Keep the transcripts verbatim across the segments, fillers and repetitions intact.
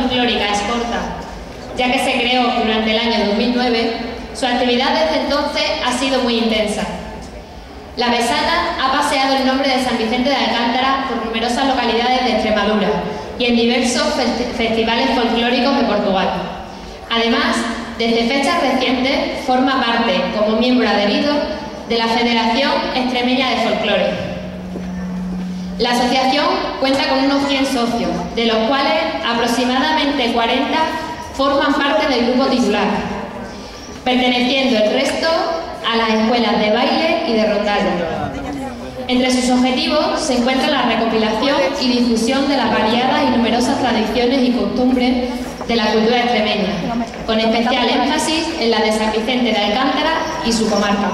Folclórica es corta, ya que se creó durante el año dos mil nueve, su actividad desde entonces ha sido muy intensa. La Besana ha paseado el nombre de San Vicente de Alcántara por numerosas localidades de Extremadura y en diversos festi- festivales folclóricos de Portugal. Además, desde fechas recientes, forma parte, como miembro adherido, de la Federación Extremeña de Folclore. La asociación cuenta con unos cien socios, de los cuales aproximadamente cuarenta forman parte del grupo titular, perteneciendo el resto a las escuelas de baile y de rondalla. Entre sus objetivos se encuentra la recopilación y difusión de las variadas y numerosas tradiciones y costumbres de la cultura extremeña, con especial énfasis en la de San Vicente de Alcántara y su comarca.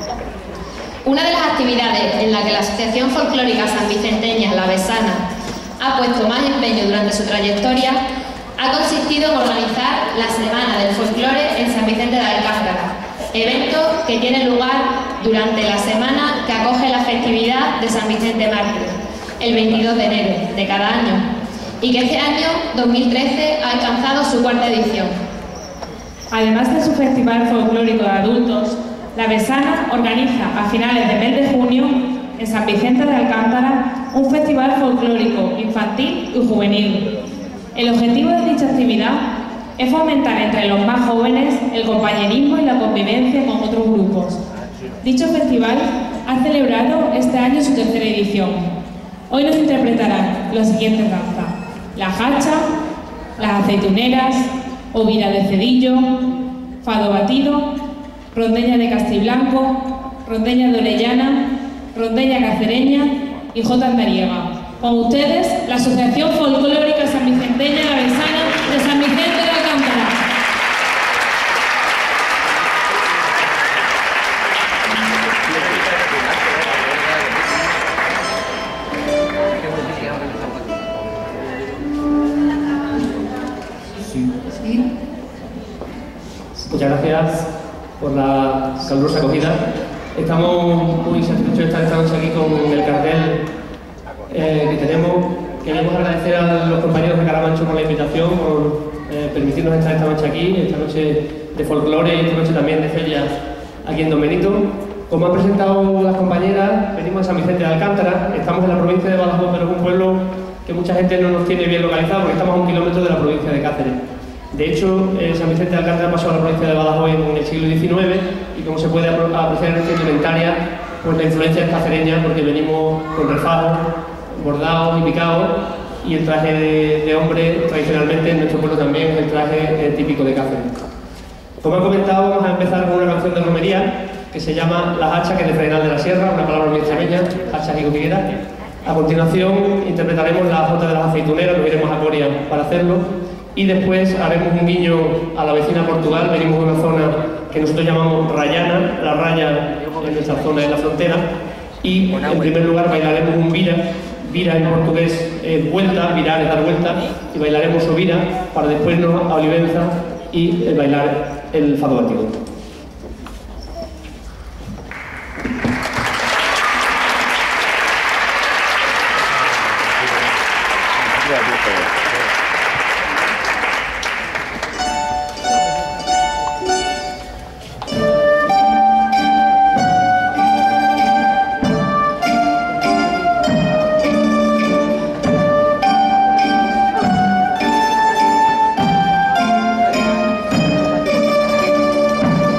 Una de las actividades en la que la Asociación Folclórica Sanvicenteña La Besana ha puesto más empeño durante su trayectoria ha consistido en organizar la Semana del Folclore en San Vicente de Alcántara, evento que tiene lugar durante la semana que acoge la festividad de San Vicente Mártir, el veintidós de enero de cada año, y que este año, dos mil trece, ha alcanzado su cuarta edición. Además de su festival folclórico de adultos, La Besana organiza a finales del mes de junio en San Vicente de Alcántara un festival folclórico infantil y juvenil. El objetivo de dicha actividad es fomentar entre los más jóvenes el compañerismo y la convivencia con otros grupos. Dicho festival ha celebrado este año su tercera edición. Hoy nos interpretarán las siguientes danzas: la jacha, las aceituneras, ovira de cedillo, fado batido, rondeña de Castiblanco, rondeña de Orellana, rondeña cacereña y jota andariega. Con ustedes, la Asociación Folclórica Sanvicenteña La Besana de San Vicente de Alcántara. Muchas gracias por la calurosa acogida. Estamos muy satisfechos de estar esta noche aquí con el cartel eh, que tenemos. Queremos agradecer a los compañeros de Carabanchel por la invitación, por eh, permitirnos estar esta noche aquí, esta noche de folclore y esta noche también de feria aquí en Don Benito. Como han presentado las compañeras, venimos de San Vicente de Alcántara, estamos en la provincia de Badajoz, pero es un pueblo que mucha gente no nos tiene bien localizado porque estamos a un kilómetro de la provincia de Cáceres. De hecho, eh, San Vicente de Alcántara pasó a la provincia de Badajoz en el siglo diecinueve y como se puede apreciar en esta indumentaria, pues la influencia es cacereña porque venimos con refajos, bordados y picados, y el traje de, de hombre tradicionalmente en nuestro pueblo también es el traje eh, típico de Cáceres. Como he comentado, vamos a empezar con una canción de romería que se llama Las Hachas, que es de Fregenal de la Sierra, una palabra muy extremeña, hachas y copigueras. A continuación interpretaremos la jota de las aceituneras, nos iremos a Coria para hacerlo, y después haremos un guiño a la vecina Portugal. Venimos de una zona que nosotros llamamos Rayana, la raya en nuestra zona de la frontera, y en primer lugar bailaremos un vira. Vira en portugués es vuelta, virar es dar vuelta, y bailaremos o vira para después irnos a Olivenza y eh, bailar el fado batido. Thank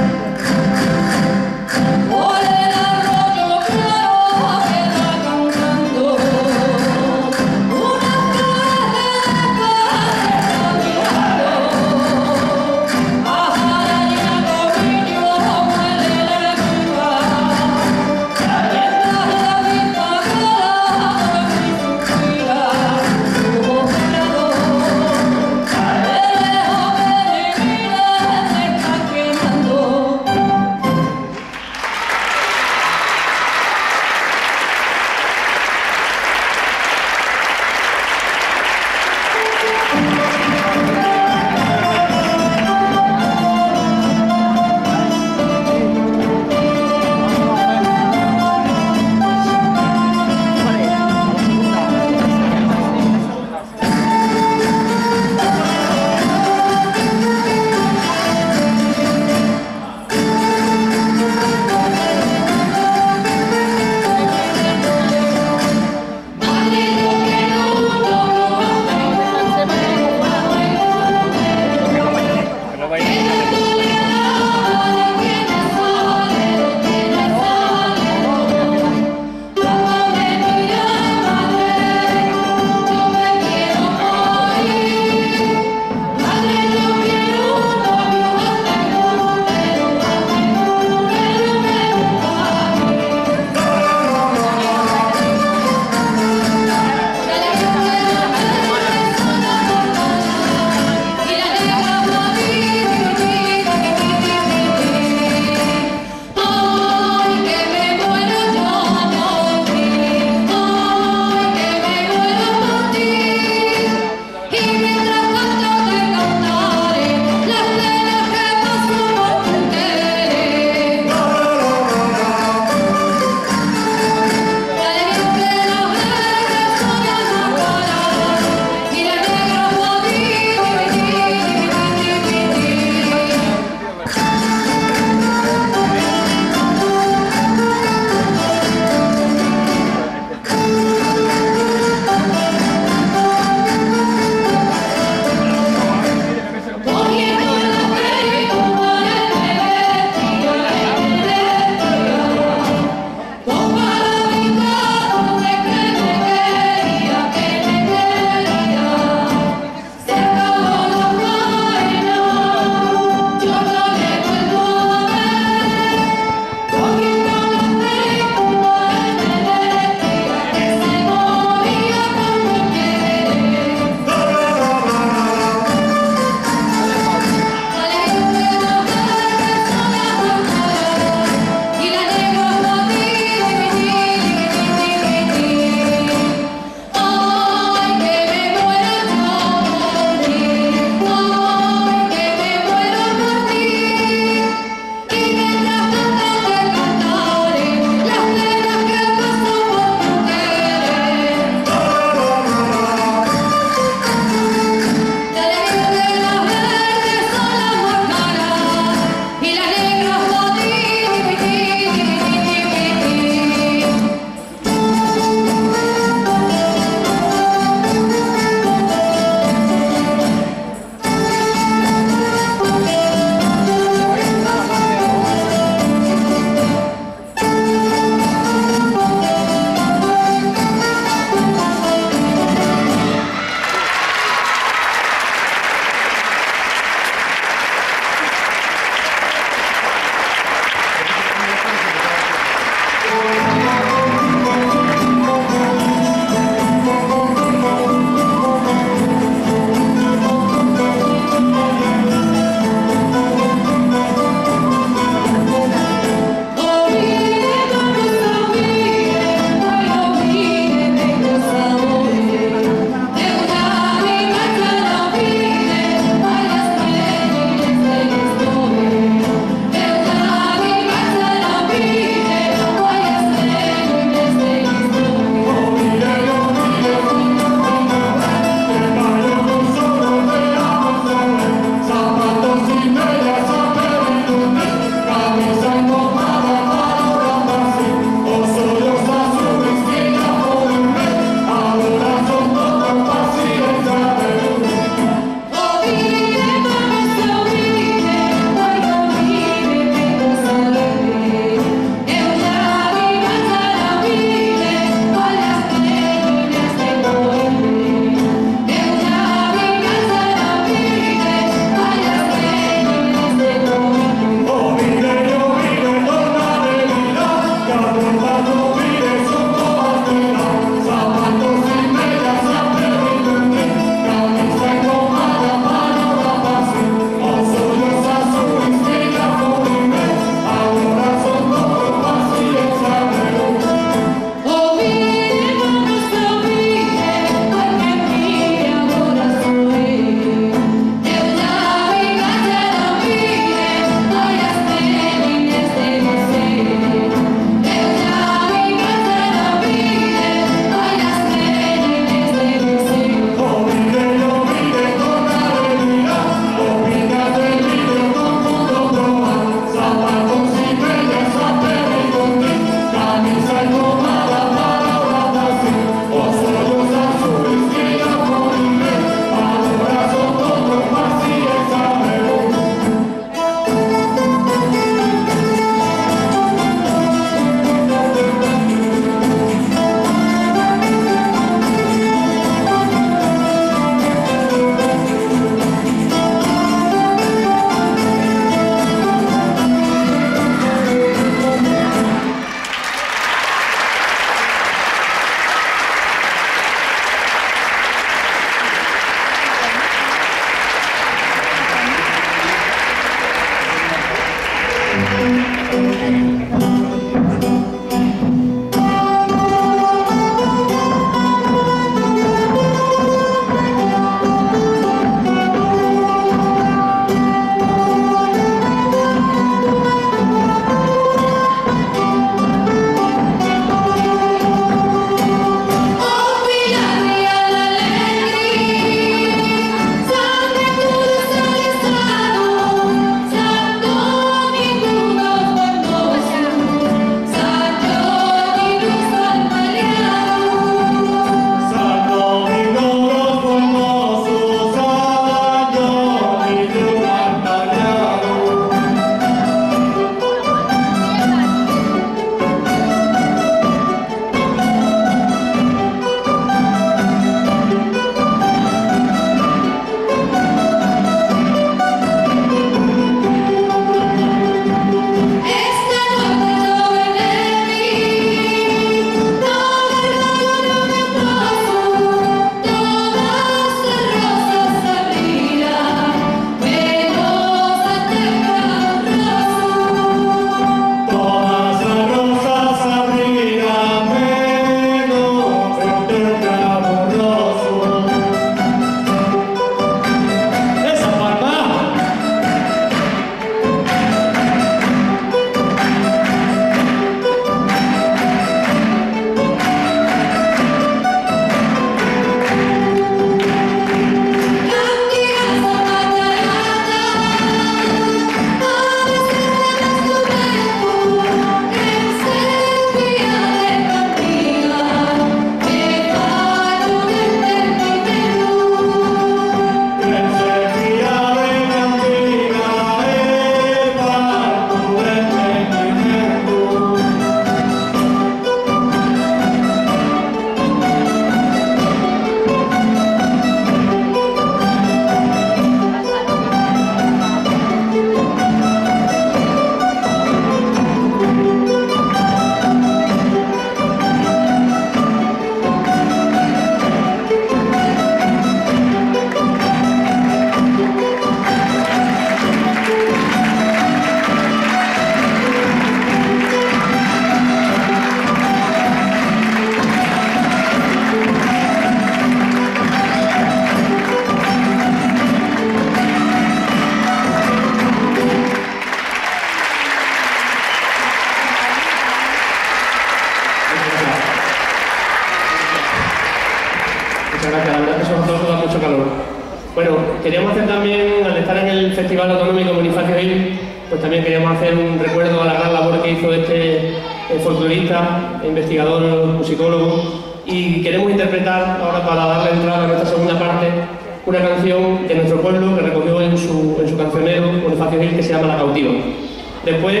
gracias, la verdad es que esos aplausos dan mucho calor. Bueno, queríamos hacer también, al estar en el Festival Autonómico Bonifacio Gil, pues también queríamos hacer un recuerdo a la gran labor que hizo este eh, folclorista, investigador, musicólogo, y queremos interpretar ahora, para darle entrada a nuestra segunda parte, una canción de nuestro pueblo que recogió en su, en su cancionero Bonifacio Gil, que se llama La Cautiva. Después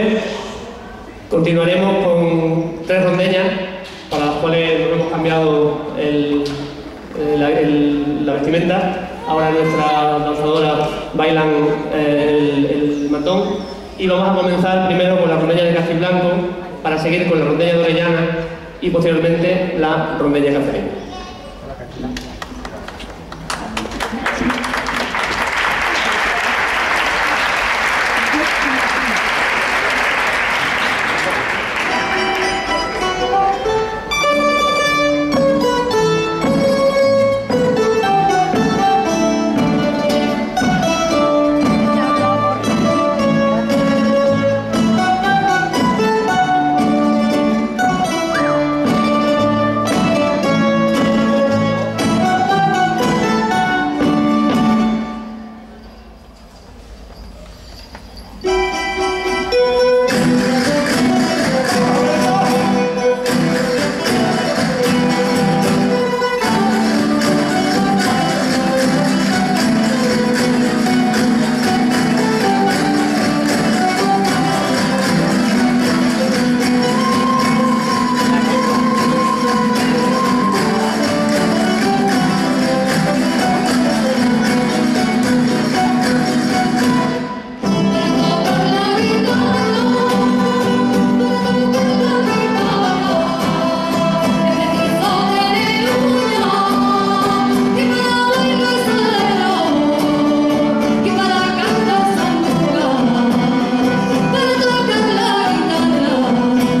continuaremos con tres rondeñas, para las cuales no hemos cambiado el, el, el, la vestimenta. Ahora nuestras danzadoras bailan eh, el, el matón, y vamos a comenzar primero con la rondeña de Castiblanco, para seguir con la rondeña de Orellana y posteriormente la rondeña cacereña.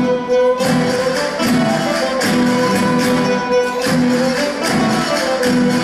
Thank you.